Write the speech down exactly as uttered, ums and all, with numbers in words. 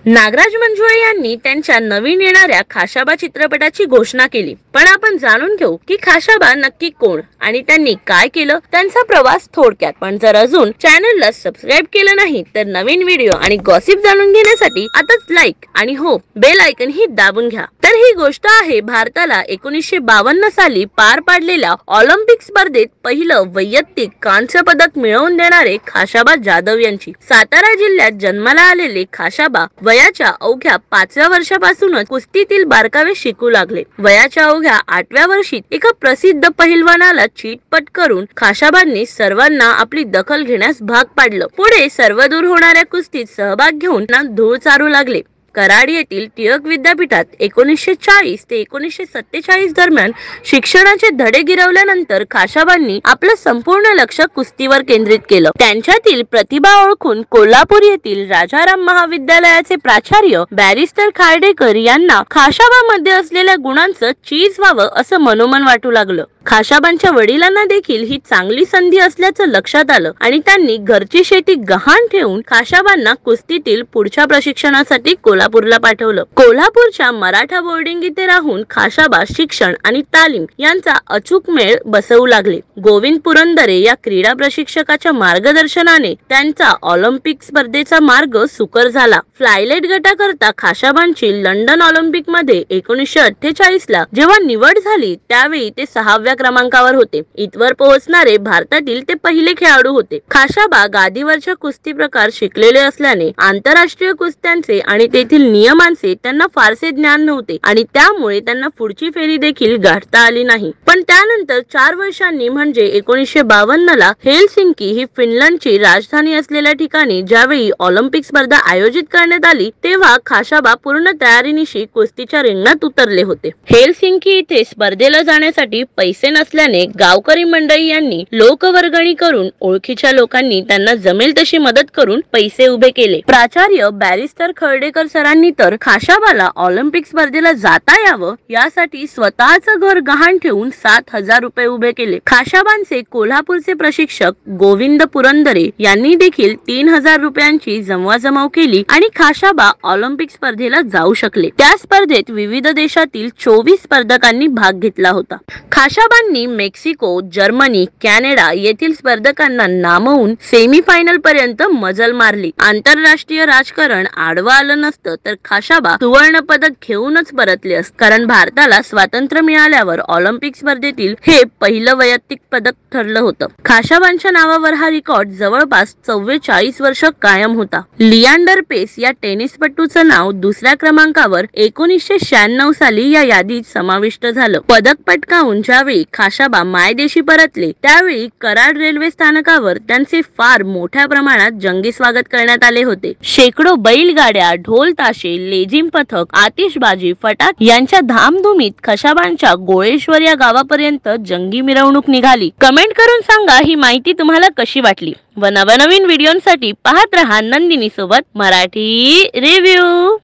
नागराज मंजुळे यांनी त्यांच्या नवीन येणाऱ्या खाशाबा चित्रपटाची घोषणा केली। पण आपण जाणून घेऊ की खाशाबा नक्की कोण आणि त्यांनी काय केलं, त्यांचा प्रवास थोडक्यात। पण जर अजून चॅनलला सबस्क्राइब केलं नाही तर नवीन व्हिडिओ आणि गॉसिप जाणून घेण्यासाठी आताच लाईक आणि हो बेल आयकॉन ही दाबून घ्या। तर ही गोष्ट आहे भारताला एकोणीसशे बावन्न साली पार पाडलेल्या ऑलिम्पिक स्पर्धेत पहिलं वैयक्तिक कांस्य पदक मिळवून देणारे खाशाबा जाधव यांची। सातारा जिल्ह्यात जन्माला आलेले खाशाबा वयाच्या अवघ्या पाचव्या वर्षापासूनच कुस्तीतील बारकावे शिकू लागले। वयाच्या अवघ्या आठव्या वर्षी एका प्रसिद्ध पहिलवानाला चीतपट करून खाशाबांनी सर्वांना आपली दखल घेण्यास भाग पाडलं। पुढे सर्वदूर होणाऱ्या कुस्तीत सहभाग घेऊन ना धूळ चारू लागले। कराड येथील टिळक विद्यापीठात एकोणीसशे चाळीस ते एकोणीसशे सत्तेचाळीस दरम्यान शिक्षणाचे धडे गिरवल्यानंतर खाशाबांनी आपलं संपूर्ण लक्ष कुस्तीवर केंद्रित केलं। त्यांच्यातील प्रतिभा ओळखून कोल्हापूर येथील राजाराम महाविद्यालयाचे प्राचार्य बॅरिस्टर खार्डेकर यांना खाशाबामध्ये असलेल्या गुणांचं चीज व्हावं असं मनोमन वाटू लागलं। खाशाबांच्या वडिलांना देखील ही चांगली संधी असल्याचं लक्षात आलं आणि त्यांनी घरची शेती गहाण ठेवून खाशाबांना कुस्तीतील पुढच्या प्रशिक्षणासाठी कोल्हापूरला पाठवलं। कोल्हापूरच्या मराठा बोर्डिंग इथे राहून खाशाबा शिक्षण आणि तालीम यांचा अचूक मेळ बसवू लागले। गोविंद पुरंदरे या क्रीडा प्रशिक्षकाच्या मार्गदर्शनाने त्यांचा ऑलिम्पिक स्पर्धेचा मार्ग सुकर झाला। फ्लायलेट गटाकरता खाशाबांची लंडन ऑलिम्पिक मध्ये एकोणीसशे अठ्ठेचाळीस ला जेव्हा निवड झाली त्यावेळी ते सहाव्या क्रमांकावर होते। इथवर पोहोचणारे भारतातील ते पहिले खेळाडू होते। खाशाबा गादीवरच्या कुस्ती प्रकार शिकलेले असल्याने आंतरराष्ट्रीय कुस्त्यांचे आणि तेथील नियमांचे त्यांना फारसे ज्ञान नव्हते आणि त्यामुळे त्यांना पुढची फेरी देखील गाठता आली नाही। पण त्यानंतर चार वर्षांनी म्हणजे एकोणीसशे बावन्न ला हेलसिंकी ही फिनलंडची राजधानी असलेल्या ठिकाणी ज्यावेळी ऑलिम्पिक स्पर्धा आयोजित करण्यात आली तेव्हा खाशाबा पूर्ण तयारीनिशी कुस्तीच्या रिंगणात उतरले होते। हेलसिंकी इथे स्पर्धेला जाण्यासाठी पैसे नसल्याने गावकरी मंडळी यांनी लोकवर्गणी करून ओळखीच्या लोकांनी त्यांना जमेल तशी मदत करून पैसे उभे केले। प्राचार्य बॅरिस्टर खर्डेकर सरांनी तर खाशाबाला ऑलिम्पिक स्पर्धेला जाता यावं यासाठी स्वतःचं घर गहाण ठेवून सात हजार रुपये उभे केले। खाशाबांचे कोल्हापूरचे प्रशिक्षक गोविंद पुरंदरे यांनी देखील तीन हजार रुपयांची जमवाजमाव केली आणि खाशाबा ऑलिम्पिक स्पर्धेला जाऊ शकले। त्या स्पर्धेत विविध देशातील चोवीस स्पर्धकांनी भाग घेतला होता। खाशाबांनी मेक्सिको, जर्मनी, कॅनडा येथील स्पर्धकांना नामवून सेमीफायनल पर्यंत मजल मारली। आंतरराष्ट्रीय राजकारण आडवा आलं नसतं तर खाशाबा सुवर्ण पदक घेऊनच परतले असते, कारण भारताला स्वातंत्र्य मिळाल्यावर ऑलिम्पिक स्पर्धेतील हे पहिलं वैयक्तिक पदक ठरलं होतं। खाशाबांच्या नावावर हा रेकॉर्ड जवळपास चव्वेचाळीस वर्ष कायम होता। लियांडर पेस या टेनिसपटूचं नाव दुसऱ्या क्रमांकावर एकोणीसशे शहाण्णव साली या यादीत समाविष्ट झालं। पदक पटकावून ज्यावेळी खाशाबा मायदेशी परतले त्यावेळी कराड रेल्वे स्थानकावर त्यांचे फार मोठ्या प्रमाणात जंगी स्वागत करण्यात आले होते। शेकडो बैलगाड्या, ढोल ताशे, लेझिम पथक, आतिषबाजी, फटाके यांच्या धामधुमीत खाशाबांच्या गोळेश्वर या गावापर्यंत जंगी मिरवणूक निघाली। कमेंट करून सांगा ही माहिती तुम्हाला कशी वाटली व नवनवीन व्हिडिओंसाठी पाहत रहा नंदिनी सोबत मराठी रिव्ह्यू।